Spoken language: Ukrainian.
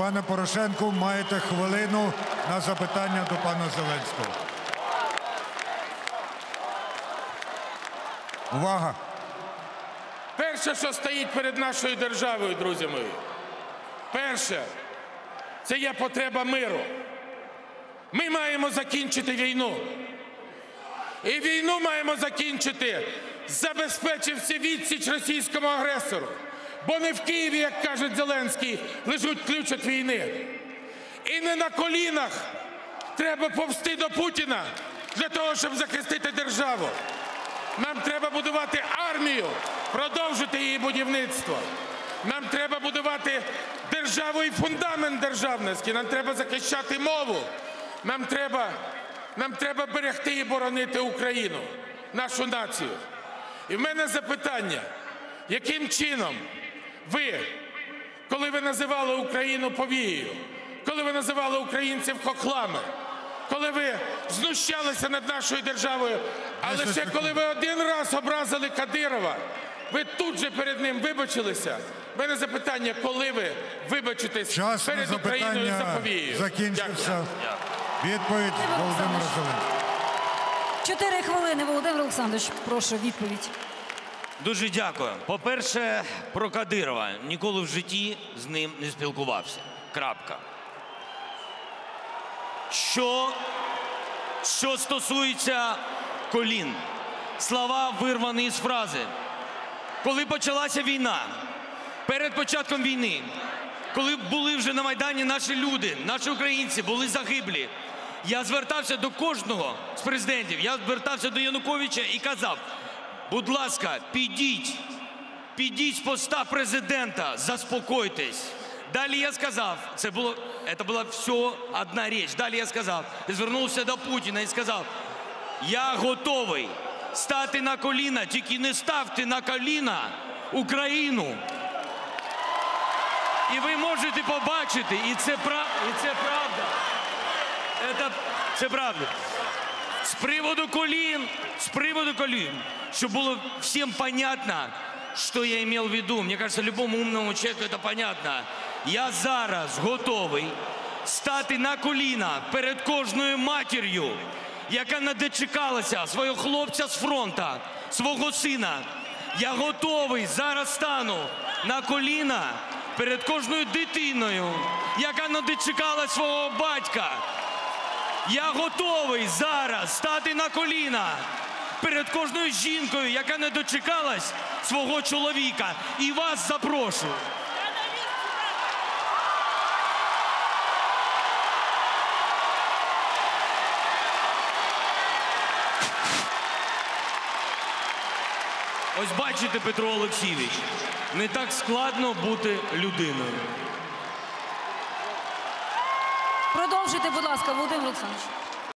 Пане Порошенку, маєте хвилину на запитання до пана Зеленського. Увага! Перше, що стоїть перед нашою державою, друзі мої, перше, це є потреба миру. Ми маємо закінчити війну. І війну маємо закінчити, забезпечивши відсіч російському агресору. Бо не в Києві, як каже Зеленський, лежить ключ від війни. І не на колінах треба повзти до Путіна для того, щоб захистити державу. Нам треба будувати армію, продовжити її будівництво. Нам треба будувати державу і фундамент державності. Нам треба захищати мову. Нам треба берегти і боронити Україну, нашу націю. І в мене запитання, яким чином ви, коли ви називали Україну повією, коли ви називали українців хохлами, коли ви знущалися над нашою державою, а лише коли ви один раз образили Кадирова, ви тут же перед ним вибачилися. В мене запитання, коли ви вибачитесь перед Україною за повією? Закінчився. Відповідь Володимира Зеленського. 4 хвилини, Володимир Олександрович, прошу відповідь. Дуже дякую. По-перше, про Кадирова. Ніколи в житті з ним не спілкувався. Крапка. Що стосується колін. Слова вирвані з фрази. Коли почалася війна, перед початком війни, коли були вже на Майдані наші люди, наші українці були загиблі, я звертався до кожного з президентів, я звертався до Януковича і казав, будь ласка, підіть з поста президента, заспокойтесь. Далі я сказав, це була все одна річ. Далі я сказав, звернувся до Путіна і сказав, я готовий стати на коліна, тільки не ставте на коліна Україну. І ви можете побачити, і це правда. Це правда. С приводу колін, чтобы было всем понятно, что я имел в виду. Мне кажется, любому умному человеку это понятно. Я зараз готовий стати на коліна перед кожною матір'ю, яка не дочекалася свого хлопця з фронту, свого сина. Я готовий зараз стану на коліна перед кожною дитиною, яка не дочекала свого батька. Я готовий зараз стати на коліна перед кожною жінкою, яка не дочекалась свого чоловіка. І вас запрошую. Ось бачите, Петро Олексійович, не так складно бути людиною. Продовжуйте, будь ласка, Володимир Олександрович.